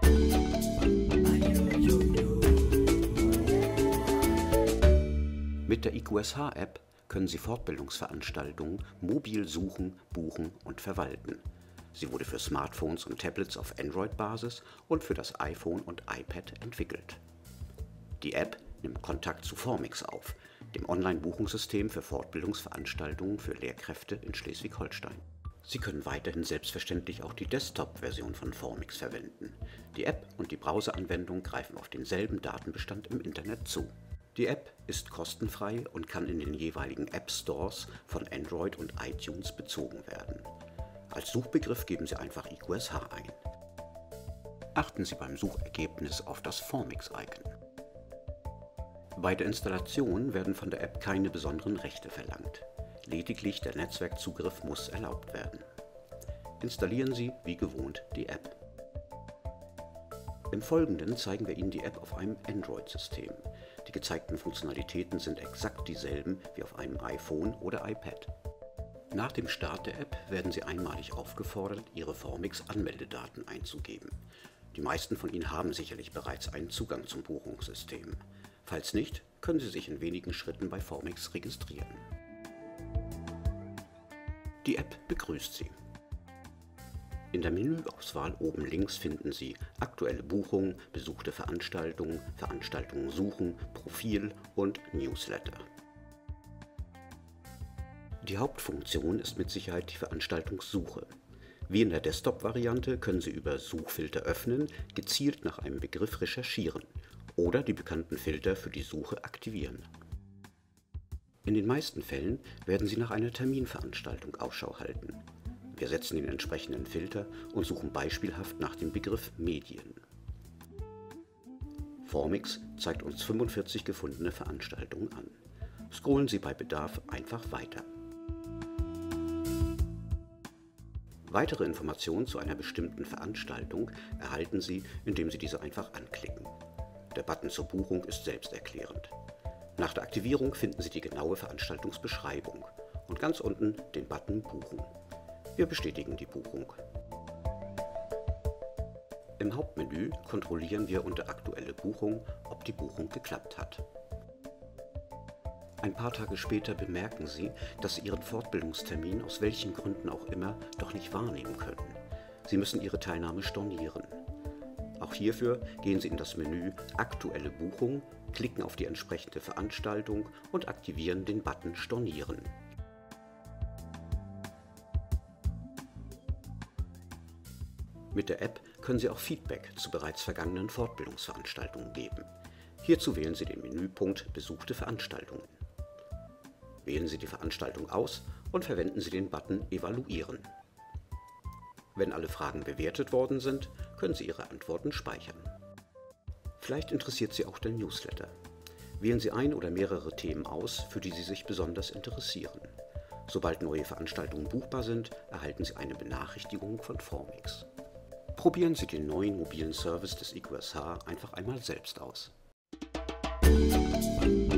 Mit der IQSH-App können Sie Fortbildungsveranstaltungen mobil suchen, buchen und verwalten. Sie wurde für Smartphones und Tablets auf Android-Basis und für das iPhone und iPad entwickelt. Die App nimmt Kontakt zu Formix auf, dem Online-Buchungssystem für Fortbildungsveranstaltungen für Lehrkräfte in Schleswig-Holstein. Sie können weiterhin selbstverständlich auch die Desktop-Version von Formix verwenden. Die App und die Browseranwendung greifen auf denselben Datenbestand im Internet zu. Die App ist kostenfrei und kann in den jeweiligen App-Stores von Android und iTunes bezogen werden. Als Suchbegriff geben Sie einfach IQSH ein. Achten Sie beim Suchergebnis auf das Formix-Icon. Bei der Installation werden von der App keine besonderen Rechte verlangt. Lediglich der Netzwerkzugriff muss erlaubt werden. Installieren Sie wie gewohnt die App. Im Folgenden zeigen wir Ihnen die App auf einem Android-System. Die gezeigten Funktionalitäten sind exakt dieselben wie auf einem iPhone oder iPad. Nach dem Start der App werden Sie einmalig aufgefordert, Ihre Formix-Anmeldedaten einzugeben. Die meisten von Ihnen haben sicherlich bereits einen Zugang zum Buchungssystem. Falls nicht, können Sie sich in wenigen Schritten bei Formix registrieren. Die App begrüßt Sie. In der Menüauswahl oben links finden Sie aktuelle Buchungen, besuchte Veranstaltungen, Veranstaltungen suchen, Profil und Newsletter. Die Hauptfunktion ist mit Sicherheit die Veranstaltungssuche. Wie in der Desktop-Variante können Sie über Suchfilter öffnen, gezielt nach einem Begriff recherchieren oder die bekannten Filter für die Suche aktivieren. In den meisten Fällen werden Sie nach einer Terminveranstaltung Ausschau halten. Wir setzen den entsprechenden Filter und suchen beispielhaft nach dem Begriff Medien. Formix zeigt uns 45 gefundene Veranstaltungen an. Scrollen Sie bei Bedarf einfach weiter. Weitere Informationen zu einer bestimmten Veranstaltung erhalten Sie, indem Sie diese einfach anklicken. Der Button zur Buchung ist selbsterklärend. Nach der Aktivierung finden Sie die genaue Veranstaltungsbeschreibung und ganz unten den Button Buchen. Wir bestätigen die Buchung. Im Hauptmenü kontrollieren wir unter Aktuelle Buchung, ob die Buchung geklappt hat. Ein paar Tage später bemerken Sie, dass Sie Ihren Fortbildungstermin aus welchen Gründen auch immer doch nicht wahrnehmen können. Sie müssen Ihre Teilnahme stornieren. Auch hierfür gehen Sie in das Menü Aktuelle Buchung, klicken auf die entsprechende Veranstaltung und aktivieren den Button Stornieren. Mit der App können Sie auch Feedback zu bereits vergangenen Fortbildungsveranstaltungen geben. Hierzu wählen Sie den Menüpunkt Besuchte Veranstaltungen. Wählen Sie die Veranstaltung aus und verwenden Sie den Button Evaluieren. Wenn alle Fragen bewertet worden sind, können Sie Ihre Antworten speichern. Vielleicht interessiert Sie auch der Newsletter. Wählen Sie ein oder mehrere Themen aus, für die Sie sich besonders interessieren. Sobald neue Veranstaltungen buchbar sind, erhalten Sie eine Benachrichtigung von Formix. Probieren Sie den neuen mobilen Service des IQSH einfach einmal selbst aus.